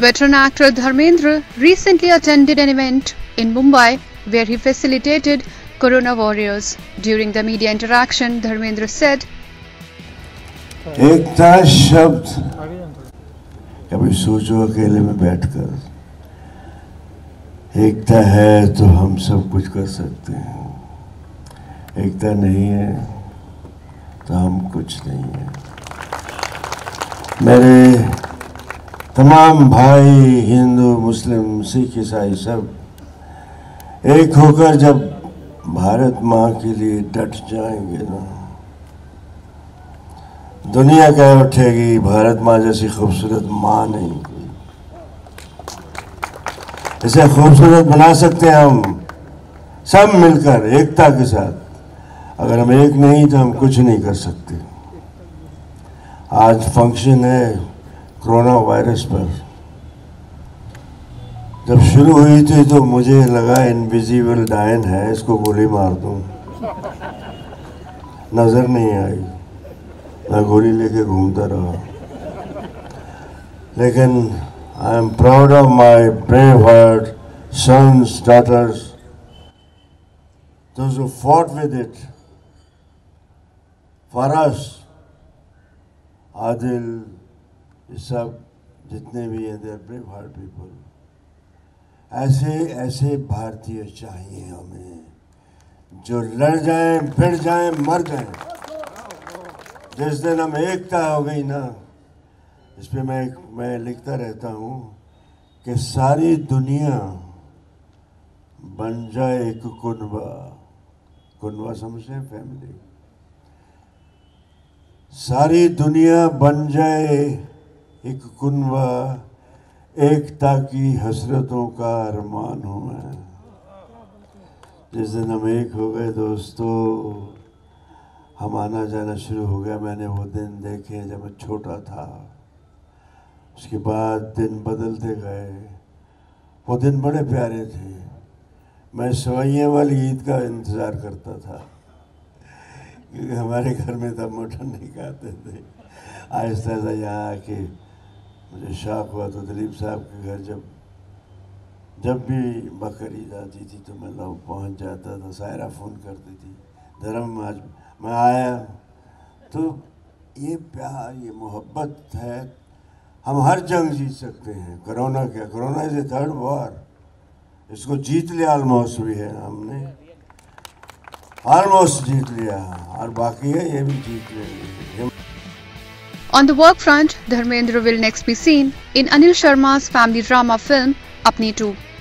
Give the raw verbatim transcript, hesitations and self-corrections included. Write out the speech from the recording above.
Veteran actor Dharmendra recently attended an event in Mumbai where he facilitated Corona warriors. During the media interaction, Dharmendra said, एकता शब्द कभी सोचो अकेले में बैठकर, एकता है तो हम सब कुछ कर सकते हैं, एकता नहीं है तो हम कुछ नहीं है। मेरे तमाम भाई हिंदू मुस्लिम सिख ईसाई सब एक होकर जब भारत माँ के लिए डट जाएंगे ना, दुनिया कह उठेगी भारत माँ जैसी खूबसूरत माँ नहीं कोई। इसे खूबसूरत बना सकते हैं हम सब मिलकर एकता के साथ। अगर हम एक नहीं तो हम कुछ नहीं कर सकते। आज फंक्शन है कोरोना वायरस पर। जब शुरू हुई थी तो मुझे लगा इनविजिबल डायन है, इसको गोली मार दूं। नजर नहीं आई, मैं गोली लेके घूमता रहा। लेकिन I am proud of my brave heart sons daughters, those who fought with it for us. Adil, ये सब जितने भी हैं, they are brave heart people. ऐसे ऐसे भारतीय चाहिए हमें, जो लड़ जाएं, फिर जाएं, मर जाएं। जिस दिन हम एकता हो गई ना, इस पे मैं मैं लिखता रहता हूँ कि सारी दुनिया बन जाए एक कुनबा। कुनबा समझते हैं? फैमिली। सारी दुनिया बन जाए एक कुनबा, एकता की हसरतों का अरमान हूँ मैं। जिस दिन हम एक हो गए दोस्तों, हम आना जाना शुरू हो गया। मैंने वो दिन देखे जब मैं छोटा था। उसके बाद दिन बदलते गए। वो दिन बड़े प्यारे थे। मैं सवैया वाली ईद का इंतज़ार करता था, क्योंकि हमारे घर में तब मटन नहीं खाते थे। आहिस्ता आहिस्ता यहाँ आके मुझे शौक हुआ तो दिलीप साहब के घर जब जब भी बकरीद आती थी तो मैं लोग पहुँच जाता था। सायरा फ़ोन करती थी, धर्म आज मैं आया। तो ये प्यार, ये मोहब्बत है। हम हर जंग जीत सकते हैं। कोरोना क्या, corona is a third war. इसको जीत लिया ऑलमोस्ट भी है, हमने ऑलमोस्ट जीत लिया, और बाकी है ये भी जीत लेंगे। On the work front, Dharmendra will next be seen in Anil Sharma's family drama film Apni two.